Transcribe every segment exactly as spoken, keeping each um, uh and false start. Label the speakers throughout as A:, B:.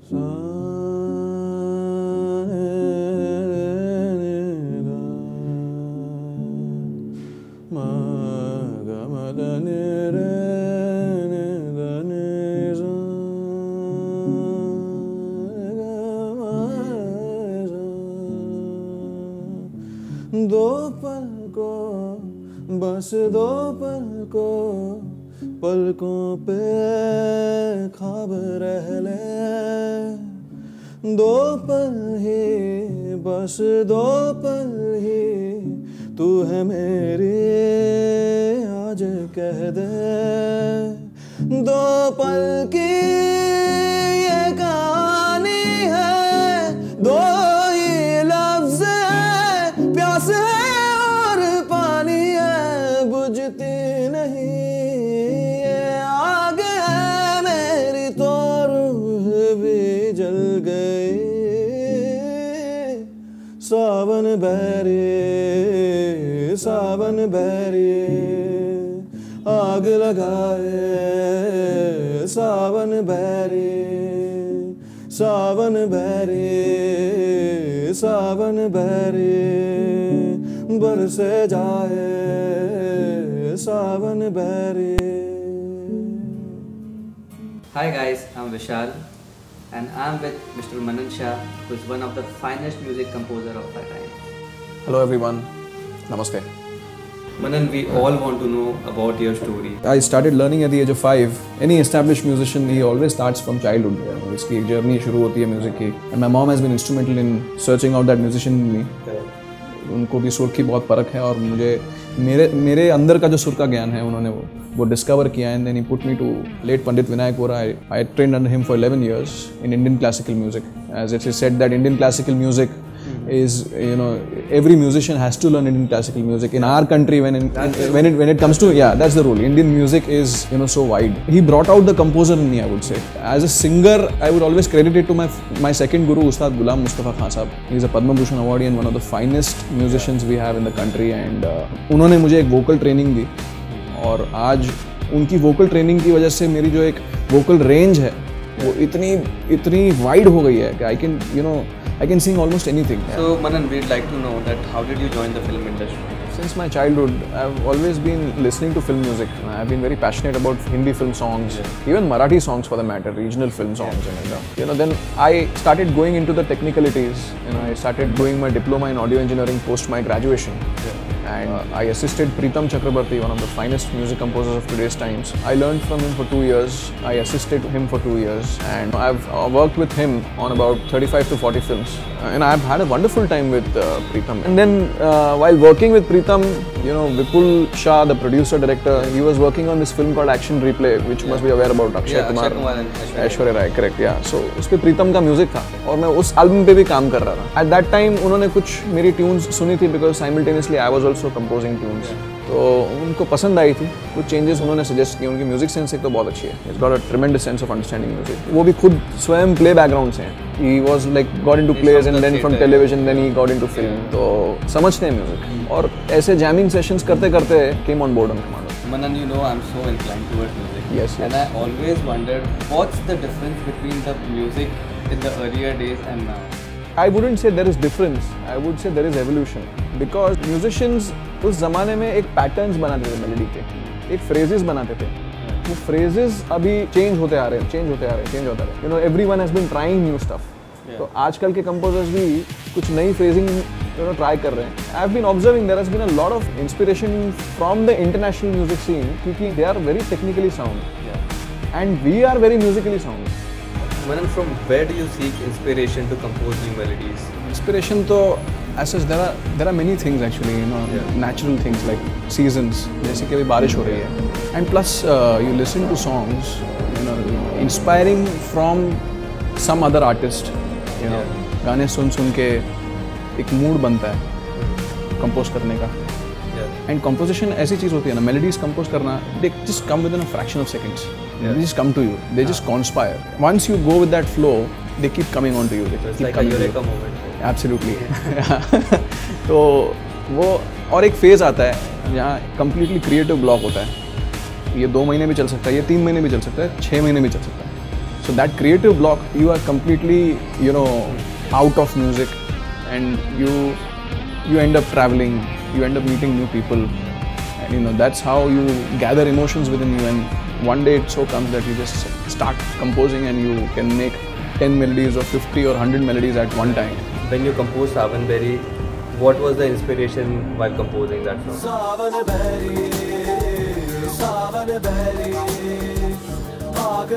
A: दो पल को बस दो पल को पलकों पे ख्वाब रह ले, दो पल ही बस दो पल ही तू है मेरी आज कह दे, दो पल की ये कहानी है, दो ही लफ्ज़ है, प्यास है और पानी है, बुझती नहीं ये आग है मेरी तो रूह भी जल गई, सावन बहरी सावन बहरी आग लगाए, सावन बहरी सावन बहरी सावन बहरी बरसे जाए, सावन बहरी.
B: Hi guys, I'm Vishal and I'm with Mister Manan Shah, who is one of the finest music composer of our time.
A: Hello everyone, Namaste.
B: Manan, we all want to know about your story.
A: I started learning at the age of five. Any established musician, he always starts from childhood. इसकी एक journey शुरू होती है music की. And my mom has been instrumental in searching out that musician in me. उनको भी सुर की बहुत परख है और मुझे मेरे मेरे अंदर का जो सुर का ज्ञान है उन्होंने वो वो डिस्कवर किया. And then he put me to late Pandit Vinayak Vora. I I trained under him for eleven years in Indian classical music. As it is said that Indian classical music is, you know, every musician has to learn Indian classical music in our country. When in, in, when it when it comes to, yeah, that's the rule. Indian music is, you know, so wide. He brought out the composer in me, I would say. As a singer, I would always credit it to my my second guru, Ustad Ghulam Mustafa Khan Sahab. He is a Padma Bhushan awardee and one of the finest musicians we have in the country. And uh, उन्होंने मुझे एक vocal training दी और आज उनकी vocal training की वजह से मेरी जो एक vocal range है वो इतनी इतनी wide हो गई है कि I can, you know, I can sing almost anything.
B: So Manan, we'd like to know that how did you join the film industry?
A: Since my childhood, I've always been listening to film music. I've been very passionate about Hindi film songs, yeah. even Marathi songs for the matter, regional film songs. Yeah. And, you know, then I started going into the technicalities. You know, I started doing my diploma in audio engineering post my graduation. Yeah. And uh, I assisted Preetam Chakrabarti, one of the finest music composers of today's times. I learned from him for two years. I assisted him for two years, and I've uh, worked with him on about thirty-five to forty films. Uh, and I've had a wonderful time with uh, Preetam. And then uh, while working with Preetam, you know, Vipul Shah, the producer director, he was working on this film called Action Replay, which you yeah. must be aware about. Akshay
B: yeah,
A: Kumar,
B: Kumar and
A: Aishwarya Rai, correct? Yeah. So उसपे Preetam का music था और मैं उस album पे भी काम कर रहा था. At that time उन्होंने कुछ मेरी tunes सुनी थी because simultaneously I was also composing tunes. Yeah. तो उनको पसंद आई थी. कुछ changes उन्होंने suggest किए. उनकी music sense एक तो बहुत अच्छी है. He's got a tremendous sense of understanding music. वो भी खुद स्वयं play background से हैं. He was like got into plays and then from television, then he got into film. तो समझते हैं music. और ऐसे jamming sessions करते करते came on board on Commando.
B: Manan, you know, I'm so inclined towards music.
A: Yes, yes.
B: And I always wondered what's the difference between the music in the earlier days and now.
A: I wouldn't say there is difference. I would say there is evolution. Because musicians उस ज़माने में एक patterns बनाते थे melody के, एक phrases बनाते थे. वो phrases अभी change होते आ रहे हैं, change होते आ रहे हैं, change होते आ रहे हैं. You know, everyone has been trying new stuff. तो आजकल के composers भी कुछ नई phrasing, you know, try कर रहे हैं. I've been observing there has been a lot of inspiration from the international music scene क्योंकि they are very technically sound. Yeah. And we are very musically sound.
B: Manan, from where do you seek inspiration to compose new melodies?
A: Inspiration तो as such there are there are many things actually, you know, yeah. natural things like seasons. जैसे कि अभी बारिश हो रही है. And plus uh, you listen to songs, you know, inspiring from some other artist. You know, yeah. गाने सुन सुन के एक मूड बनता है कंपोज करने का. एंड कंपोजिशन ऐसी चीज़ होती है ना, मेलोडीज कंपोज करना, they just come within a fraction of seconds. They just come to you, they just conspire. Once you go with that flow, they keep coming on to you. Absolutely. तो वो और एक phase आता है जहाँ completely creative block होता है. ये दो महीने भी चल सकता है, ये तीन महीने भी चल सकता है, छः महीने भी चल सकता है. So that creative block, you are completely, you know, out of music, and you you end up traveling, you end up meeting new people, and you know that's how you gather emotions within you. And one day it so comes that you just start composing, and you can make ten melodies or fifty or one hundred melodies at one time.
B: When you composed Savan Beri, what was the inspiration while composing that song? Savan Beri, Savan Beri, aag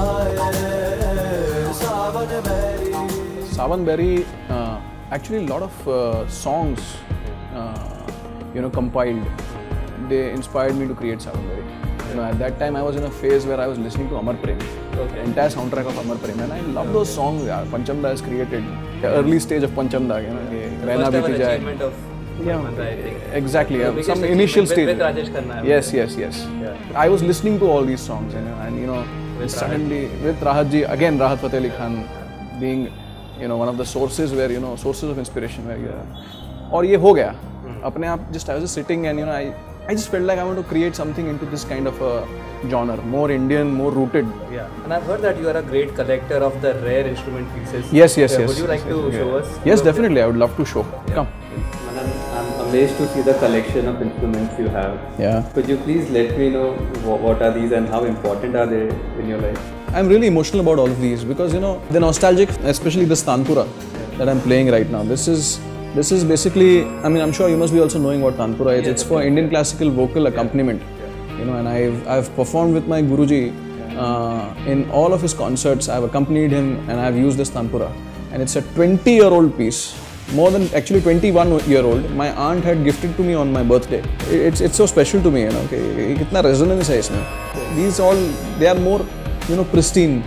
B: lagaye, Savan Beri.
A: Savan Beri, uh, actually a lot of uh, songs, uh, you know, compiled. They inspired me to create Savan Beri. You know, at that time I was in a phase where I was listening to Amar Prem,
B: okay.
A: entire soundtrack of Amar Prem, and I love those songs. Yeah. Panchamda has created the early stage of Panchamda. You know,
B: the first ever achievement of
A: yeah,
B: Panchamda, I think.
A: Exactly. Yeah. Some initial with, stage. With Rajesh Khanna. Yes, yes, yes. Yeah. I was listening to all these songs, you know, and you know, with suddenly Rahat. with Rahat ji, again Rahat Fateh Ali Khan being, you know, one of the sources where, you know, sources of inspiration where you know, और ये हो गया अपने आप. Just I was just sitting and you know I I just felt like I want to create something into this kind of a genre, more Indian, more rooted.
B: Yeah. And I've heard that you are a great collector of the rare instrument pieces.
A: Yes, yes, yes.
B: Would you like
A: yes,
B: to
A: yes,
B: show
A: yeah.
B: us?
A: Yes, definitely. I would love to show. Yeah. Come.
B: Manan, I'm amazed to see the collection of instruments you have.
A: Yeah.
B: Could you please let me know what are these and how important are they in your life?
A: I'm really emotional about all of these because, you know, they're nostalgic, especially this Tanpura yeah. that I'm playing right now. This is this is basically, I mean, I'm sure you must be also knowing what Tanpura is. Yeah, it's for Indian classical vocal accompaniment, yeah. Yeah. you know, and I've, I've performed with my Guruji yeah. uh, in all of his concerts. I've accompanied him and I've used this Tanpura. And it's a twenty year old piece, more than actually twenty-one year old. My aunt had gifted to me on my birthday. It's, it's so special to me, you know, okay, kitna resonance hai isme. These all, they are more, you know, pristine,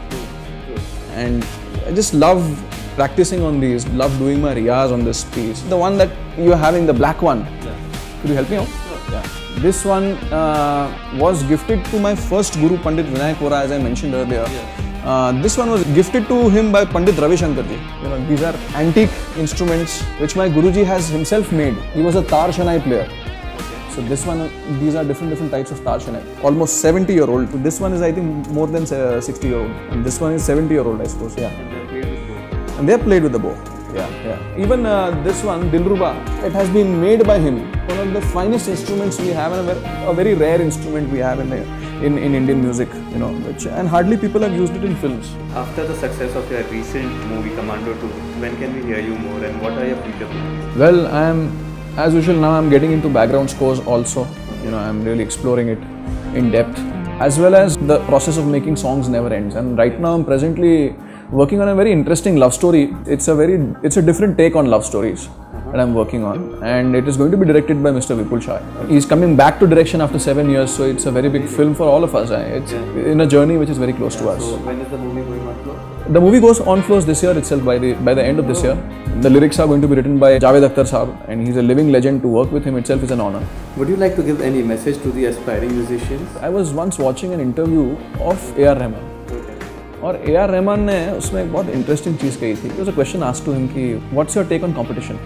A: and I just love practicing on these, love doing my riyaz on this piece. The one that you're having, the black one, yeah. could you help me out? Sure. Yeah. This one uh, was gifted to my first Guru, Pandit Vinayak Vora, as I mentioned earlier. Yeah. Uh, this one was gifted to him by Pandit Ravi Shankar ji. You know, these are antique instruments which my Guruji has himself made. He was a tar shanai player. So this one, these are different different types of tar shanai. Almost seventy year old. So this one is, I think, more than uh, sixty year old, and this one is seventy year old, I suppose. Yeah. And they are played with the bow. Yeah, yeah. Even uh, this one, Dilruba, it has been made by him. One of the finest instruments we have, and a very, a very rare instrument we have in, in in Indian music. You know, which and hardly people have used it in films.
B: After the success of your recent movie Commando two, when can we hear you more, and what are your future plans?
A: Well, I am. As usual, now I'm getting into background scores also. You know, I'm really exploring it in depth. As well as the process of making songs never ends. And right now I'm presently working on a very interesting love story. It's a very, it's a different take on love stories that I'm working on. And it is going to be directed by Mister Vipul Shah. He's coming back to direction after seven years. So it's a very big film for all of us. It's in a journey which is very close to us.
B: So when is the movie going on floor?
A: The movie goes on floors this year itself, by the by the end of this year. The lyrics are going to be written by Javed Akhtar Saab, and he's a living legend. To work with him itself is an honor.
B: Would you like to give any message to the aspiring musicians?
A: I was once watching an interview of A R Rahman. और A R Rahman ने उसमें एक बहुत interesting चीज़ कही थी. There was a question asked to him कि what's your take on competition?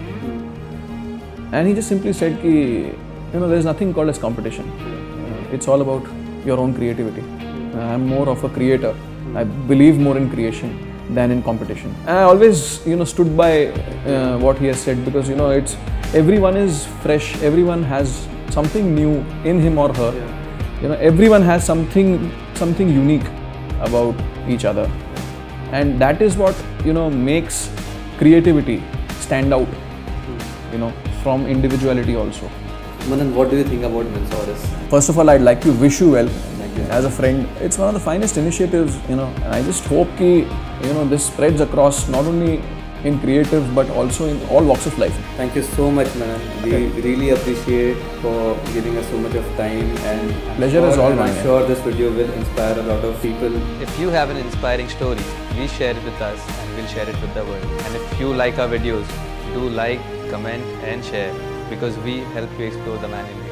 A: And he just simply said कि you know there is nothing called as competition. Uh, it's all about your own creativity. Uh, I'm more of a creator. I believe more in creation than in competition. And I always, you know, stood by uh, what he has said, because you know it's everyone is fresh. Everyone has something new in him or her. Yeah. You know, everyone has something something unique about each other, and that is what you know makes creativity stand out. You know, from individuality also.
B: Manan, what do you think about Mensaurus?
A: First of all, I'd like to wish you well. As a friend, it's one of the finest initiatives, you know, and I just hope that, you know, this spreads across not only in creatives but also in all walks of life.
B: Thank you so much, Manan. We okay. really appreciate for giving us so much of time, and
A: pleasure is all mine.
B: I'm sure this video will inspire a lot of people. If you have an inspiring story, please share it with us and we'll share it with the world. And if you like our videos, do like, comment and share, because we help you explore the man in you.